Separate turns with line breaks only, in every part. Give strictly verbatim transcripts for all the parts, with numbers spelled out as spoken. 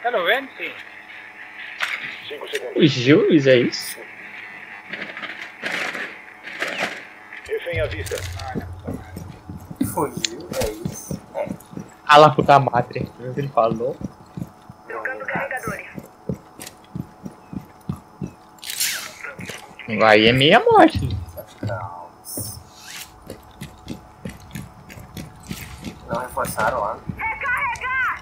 ¿Ya lo ven? Sí.
cinco segundos.
Os Jules, é isso?
Refém à vista.
Ah, la puta madre.
Fugiu, é isso. É.
Ah lá, puta madre. Viu o que ele falou?
Trocando carregadores.
Aí é meia morte.
Calma. Não reforçaram lá.
Recarregar!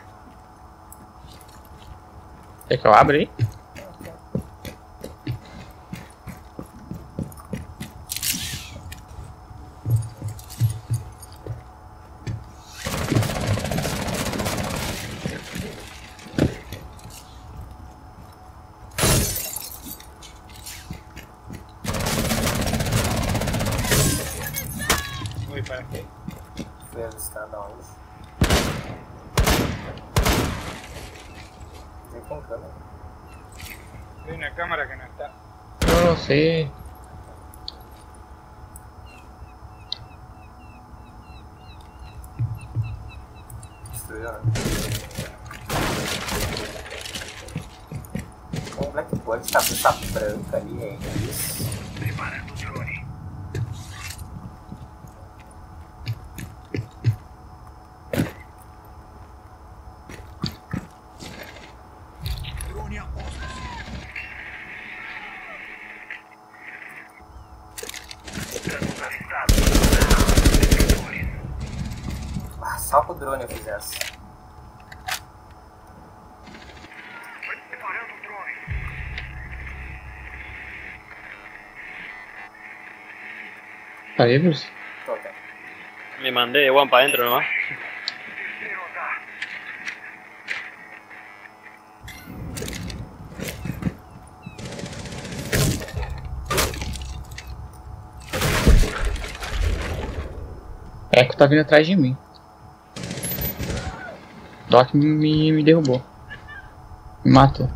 Quer que eu abra aí?
Voy para qué.
Fui avistar da onde? Tem com câmera.
Hay una cámara que no está.
Eu não sei.
Destruiu, né? O Blackboard tá com essa branca ali, é isso.
Preparando o drone. Drone a posto. Danos avistados.
Ah, só com o drone eu fiz essa.
Preparando o drone.
Tá aí, Bruce?
Tô, tá.
Me mandé Juan para adentro nomás.
Derrotar.
Echo tá vindo atrás de mim. Doc me, me derrubou. Me matou.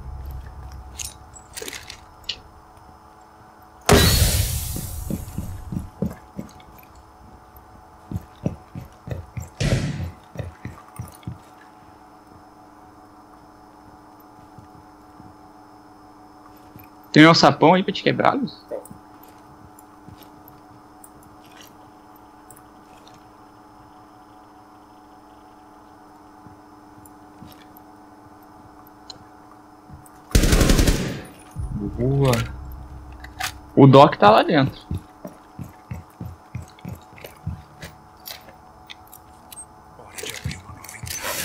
Tem um sapão aí pra te quebrá-los?
Tem.
Boa. O Doc tá lá dentro.
Hora de abrir uma nova entrada.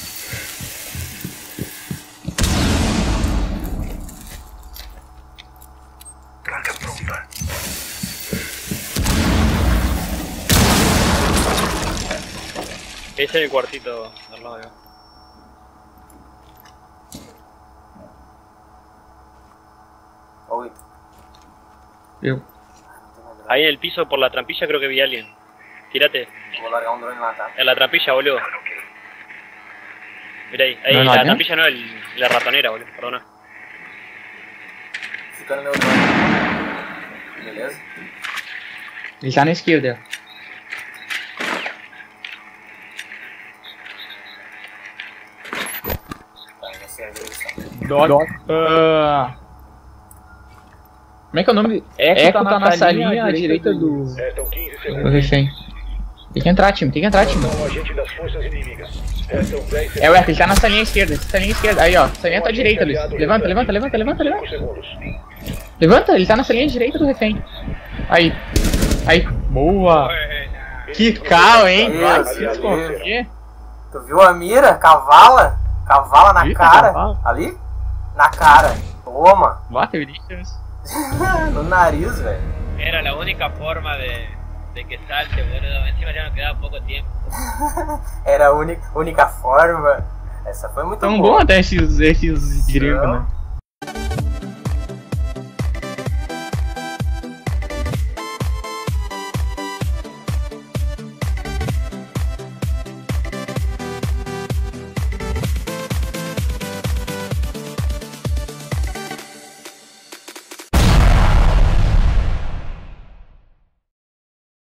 Carga pronta.
Ese es el cuartito al lado de.
Oi.
Eu.
Não tem mais drone.
Ahí en el piso por la trampilla creo que vi a alguien. Tírate.
Vou largar um drone lá, tá?
En la trampilla, boludo. Mira ahí. Ahí,
¿No, no,
la
no?
trampilla no, el, la ratonera, boludo. Perdona.
Fica no meu drone. Beleza?
Ele tá na esquerda.
Tá, vai ser a evolução.
Doc. Ah. Como é que é o nome? Echo tá, tá na salinha à direita do,
Restam quinze
do
segundos.
refém. Tem que entrar, time. Tem que entrar, time.
São um agente das forças inimigas. Restam dez segundos.
É o Echo, ele tá na salinha esquerda. Salinha esquerda. Aí, ó. Salinha à tua direita, Luiz. Levanta, levanta, levanta, levanta, levanta.
cinco segundos.
Levanta, ele tá na salinha direita do refém. Aí. Aí. Boa.
Buena.
Que cal, hein?
Isso,
Vai
isso.
se esconder.
Tu viu a mira? Cavala? Cavala na
Ih,
cara.
cavala.
Ali? Na cara. Toma.
Bota evidências.
No nariz, velho.
Era la única forma de, de que salte, boludo. Encima ya nos quedaba poco tiempo.
Era a única, única forma. Essa foi muito
Tão
boa.
bom até esses, esses gringos, né?